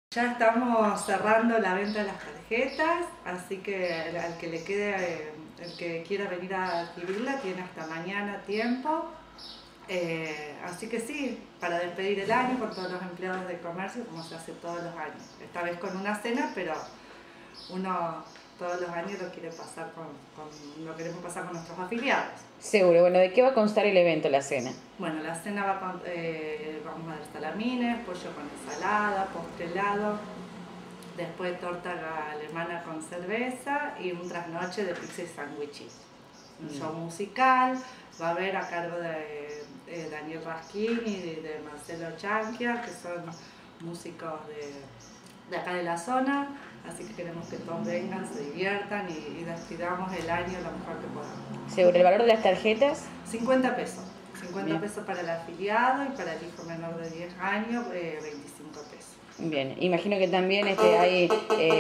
Ya estamos cerrando la venta de las tarjetas, así que al que le quede, el que quiera venir a adquirirla tiene hasta mañana tiempo. Así que sí, para despedir el año con todos los empleados de comercio, como se hace todos los años. Esta vez con una cena, pero uno todos los años lo quiere pasar lo queremos pasar con nuestros afiliados. Seguro. Bueno, ¿de qué va a constar el evento, la cena? Bueno, la cena vamos a dar salamines, pollo con ensalada, postre helado, después torta alemana con cerveza y un trasnoche de pizza y sándwiches. Un show musical, va a haber a cargo de Daniel Raskin y de Marcelo Chanquia, que son músicos de acá de la zona, así que queremos que todos vengan, se diviertan y despidamos el año lo mejor que podamos. Seguro. ¿El valor de las tarjetas? 50 pesos. 50 Bien. pesos para el afiliado y para el hijo menor de 10 años, 25 pesos. Bien, imagino que también hay...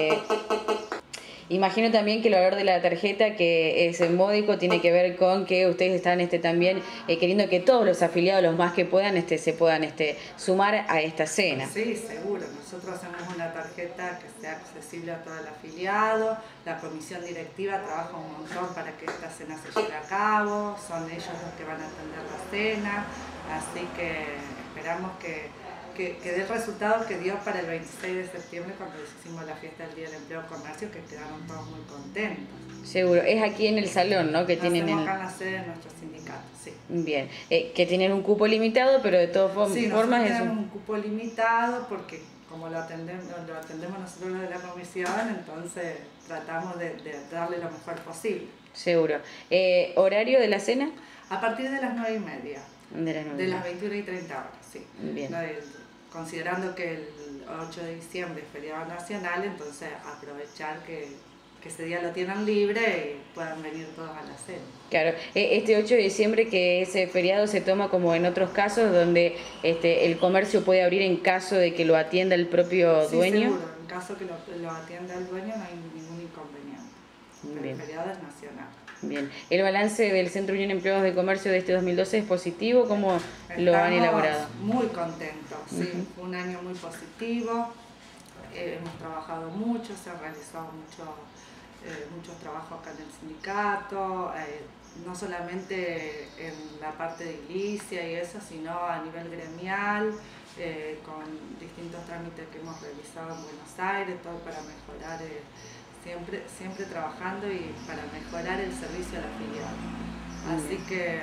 Imagino también que el valor de la tarjeta, que es módico, tiene que ver con que ustedes están también queriendo que todos los afiliados, los más que puedan, se puedan sumar a esta cena. Sí, seguro. Nosotros hacemos una tarjeta que sea accesible a todo el afiliado. La comisión directiva trabaja un montón para que esta cena se lleve a cabo. Son ellos los que van a atender la cena. Así que esperamos que dé el resultado que dio para el 26 de septiembre cuando hicimos la fiesta del Día del Empleo y Comercio, que quedaron todos muy contentos. Seguro, es aquí en el salón, ¿no? Que tienen acá en la sede de nuestro sindicato, sí. Bien, que tienen un cupo limitado, pero de todas formas tenemos un cupo limitado porque como lo atendemos nosotros los de la comisión, entonces tratamos de darle lo mejor posible. Seguro. ¿Horario de la cena? A partir de las 9:30. De las 21:30 horas, sí. Bien. Considerando que el 8 de diciembre es feriado nacional, entonces aprovechar que ese día lo tienen libre y puedan venir todos a la cena. Claro, este 8 de diciembre, que ese feriado se toma como en otros casos donde el comercio puede abrir en caso de que lo atienda el propio dueño. Seguro, en caso que lo atienda el dueño no hay ningún inconveniente. Pero el feriado es nacional. Bien. ¿El balance del Centro Unión Empleados de Comercio de este 2012 es positivo? ¿Cómo lo han elaborado? Muy contentos, sí. Fue un año muy positivo. Hemos trabajado mucho, se han realizado muchos trabajos acá en el sindicato, no solamente en la parte de edilicia y eso, sino a nivel gremial, con distintos trámites que hemos realizado en Buenos Aires, todo para mejorar, siempre trabajando y para mejorar el servicio al afiliado. Así que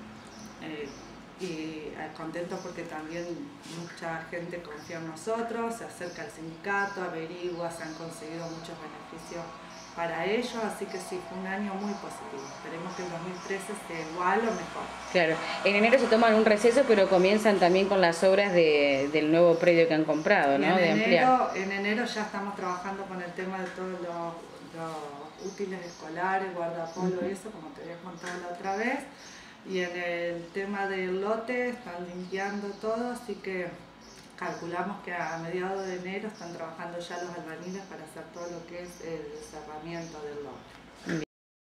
contentos porque también mucha gente confía en nosotros, se acerca al sindicato, averigua, se han conseguido muchos beneficios para ellos, así que sí, fue un año muy positivo. Esperemos que el 2013 sea igual o mejor. Claro, en enero se toman un receso, pero comienzan también con las obras del nuevo predio que han comprado, ¿no? En enero ya estamos trabajando con el tema de todos los útiles escolares, guardapolvo y eso, como te había contado la otra vez. Y en el tema del lote están limpiando todo, así que calculamos que a mediados de enero están trabajando ya los albañiles para hacer todo lo que es el cerramiento del lote.